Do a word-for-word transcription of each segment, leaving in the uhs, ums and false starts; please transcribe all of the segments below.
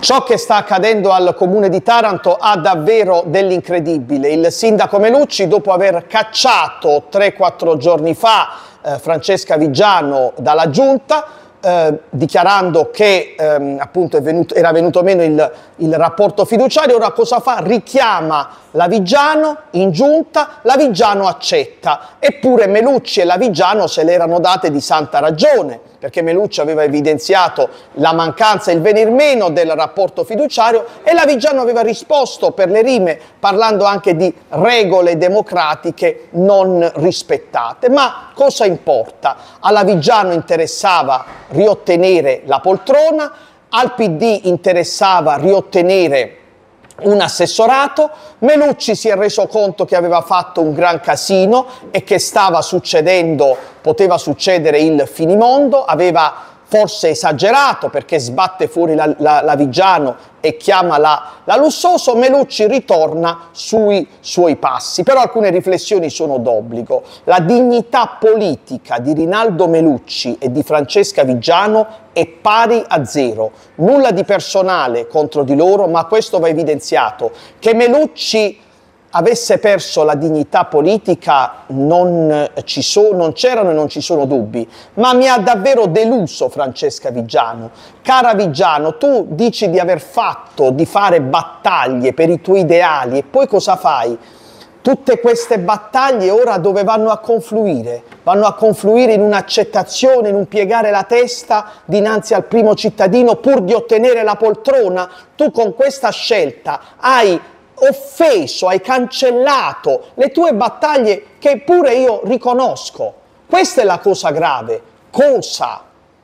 Ciò che sta accadendo al comune di Taranto ha davvero dell'incredibile. Il sindaco Melucci, dopo aver cacciato tre quattro giorni fa eh, Francesca Viggiano dalla giunta, eh, dichiarando che ehm, appunto è venuto, era venuto meno il, il rapporto fiduciario, ora cosa fa? Richiama la Viggiano in giunta, la Viggiano accetta. Eppure Melucci e la Viggiano se le erano date di santa ragione, perché Melucci aveva evidenziato la mancanza e il venir meno del rapporto fiduciario e la Viggiano aveva risposto per le rime parlando anche di regole democratiche non rispettate. Ma cosa importa? Alla Viggiano interessava riottenere la poltrona, al P D interessava riottenere un assessorato. Melucci si è reso conto che aveva fatto un gran casino e che stava succedendo, poteva succedere il finimondo, aveva forse esagerato perché sbatte fuori la, la, la Viggiano e chiama la, la Lussoso. Melucci ritorna sui suoi passi, però alcune riflessioni sono d'obbligo. La dignità politica di Rinaldo Melucci e di Francesca Viggiano è pari a zero, nulla di personale contro di loro, ma questo va evidenziato. Che Melucci avesse perso la dignità politica non ci so, non c'erano e non ci sono dubbi, ma mi ha davvero deluso Francesca Viggiano. Cara Viggiano, tu dici di aver fatto, di fare battaglie per i tuoi ideali e poi cosa fai? Tutte queste battaglie ora dove vanno a confluire? Vanno a confluire in un'accettazione, in un piegare la testa dinanzi al primo cittadino pur di ottenere la poltrona? Tu con questa scelta hai offeso, hai cancellato le tue battaglie che pure io riconosco. Questa è la cosa grave. Cosa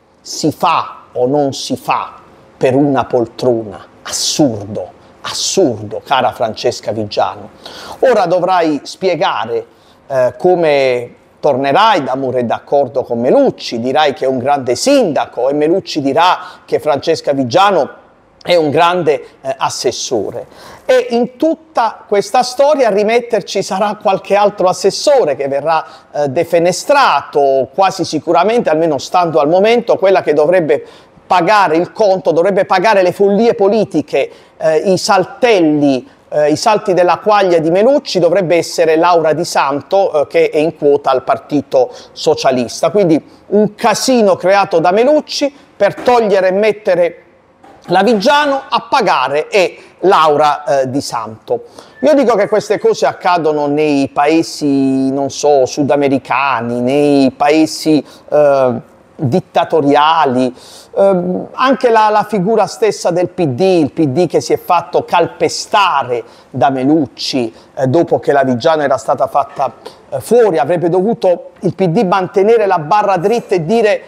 si fa o non si fa per una poltrona? Assurdo, assurdo, cara Francesca Viggiano. Ora dovrai spiegare eh, come tornerai d'amore e d'accordo con Melucci, dirai che è un grande sindaco e Melucci dirà che Francesca Viggiano è un grande eh, assessore. E in tutta questa storia a rimetterci sarà qualche altro assessore che verrà eh, defenestrato, quasi sicuramente, almeno stando al momento, quella che dovrebbe pagare il conto, dovrebbe pagare le follie politiche, eh, i saltelli, eh, i salti della quaglia di Melucci, dovrebbe essere Laura Di Santo, eh, che è in quota al Partito Socialista. Quindi un casino creato da Melucci per togliere e mettere la Viggiano a pagare e Laura eh, Di Santo. Io dico che queste cose accadono nei paesi, non so, sudamericani, nei paesi eh, dittatoriali, eh, anche la, la figura stessa del P D, il P D che si è fatto calpestare da Melucci eh, dopo che la Viggiano era stata fatta eh, fuori, avrebbe dovuto il P D mantenere la barra dritta e dire: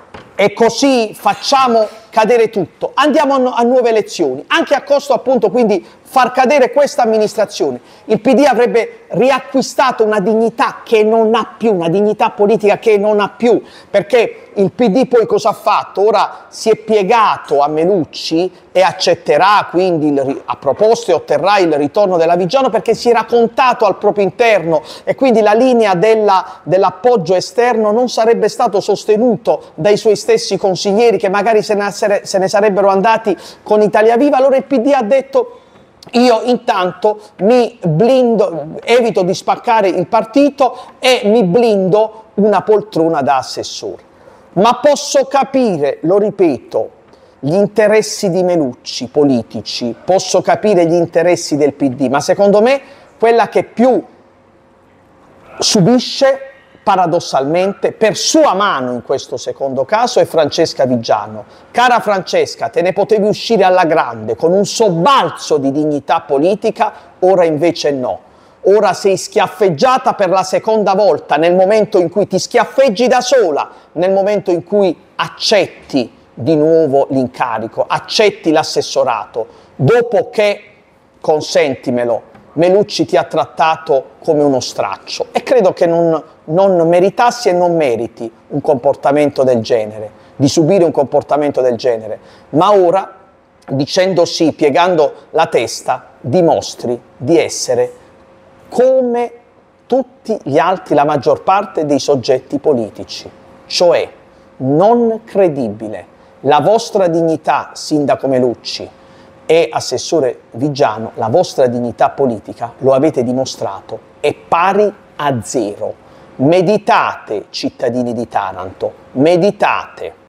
e così facciamo cadere tutto, andiamo a, nu a nuove elezioni, anche a costo appunto quindi far cadere questa amministrazione. Il P D avrebbe riacquistato una dignità che non ha più, una dignità politica che non ha più, perché il P D poi cosa ha fatto? Ora si è piegato a Melucci e accetterà quindi, il, ha proposto e otterrà il ritorno della Viggiano perché si era contato al proprio interno e quindi la linea dell'appoggio dell esterno non sarebbe stato sostenuto dai suoi stessi consiglieri che magari se ne, se ne sarebbero andati con Italia Viva. Allora il P D ha detto: io intanto mi blindo, evito di spaccare il partito e mi blindo una poltrona da assessore. Ma posso capire, lo ripeto, gli interessi di Melucci politici, posso capire gli interessi del P D, ma secondo me quella che più subisce paradossalmente, per sua mano in questo secondo caso, è Francesca Viggiano. Cara Francesca, te ne potevi uscire alla grande con un sobbalzo di dignità politica, ora invece no. Ora sei schiaffeggiata per la seconda volta, nel momento in cui ti schiaffeggi da sola, nel momento in cui accetti di nuovo l'incarico, accetti l'assessorato, dopo che, consentimelo, Melucci ti ha trattato come uno straccio e credo che non, non meritassi e non meriti un comportamento del genere, di subire un comportamento del genere, ma ora, dicendo sì, piegando la testa, dimostri di essere come tutti gli altri, la maggior parte dei soggetti politici, cioè non credibile. La vostra dignità, sindaco Melucci, e assessore Viggiano, la vostra dignità politica, lo avete dimostrato, è pari a zero. Meditate, cittadini di Taranto, meditate.